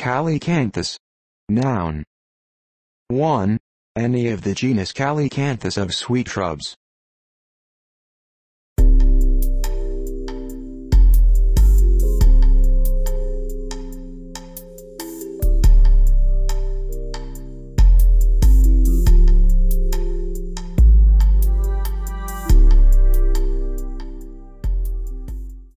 Calycanthus. Noun. 1. Any of the genus Calycanthus of sweet shrubs.